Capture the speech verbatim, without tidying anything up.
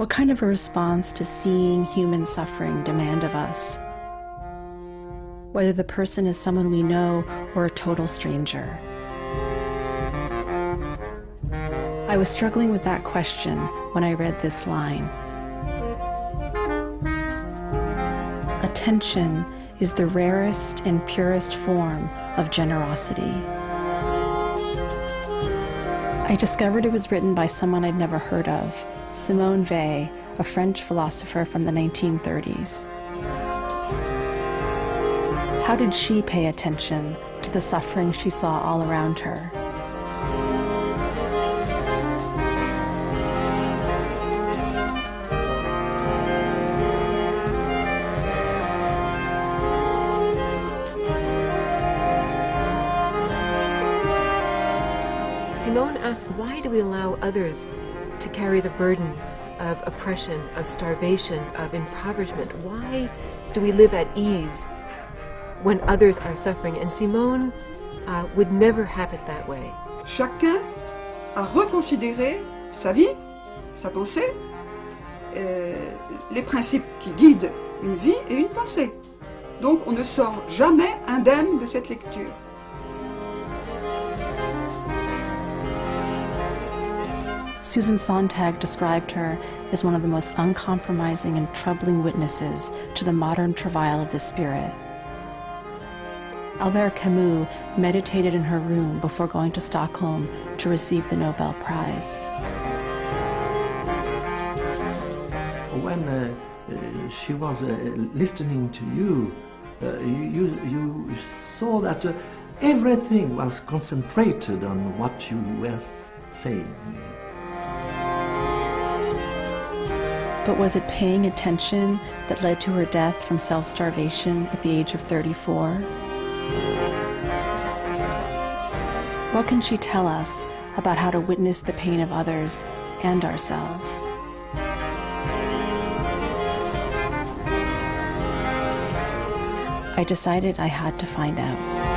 What kind of a response does seeing human suffering demand of us? Whether the person is someone we know or a total stranger. I was struggling with that question when I read this line. Attention is the rarest and purest form of generosity. I discovered it was written by someone I'd never heard of, Simone Weil, a French philosopher from the nineteen thirties. How did she pay attention to the suffering she saw all around her? Simone asked, why do we allow others to carry the burden of oppression, of starvation, of impoverishment? Why do we live at ease when others are suffering? And Simone uh, would never have it that way. Chacun a reconsidéré sa vie, sa pensée, euh, les principes qui guident une vie et une pensée. Donc on ne sort jamais indemne de cette lecture. Susan Sontag described her as one of the most uncompromising and troubling witnesses to the modern travail of the spirit. Albert Camus meditated in her room before going to Stockholm to receive the Nobel Prize. When uh, uh, she was uh, listening to you, uh, you, you saw that uh, everything was concentrated on what you were saying. But was it paying attention that led to her death from self-starvation at the age of thirty-four? What can she tell us about how to witness the pain of others and ourselves? I decided I had to find out.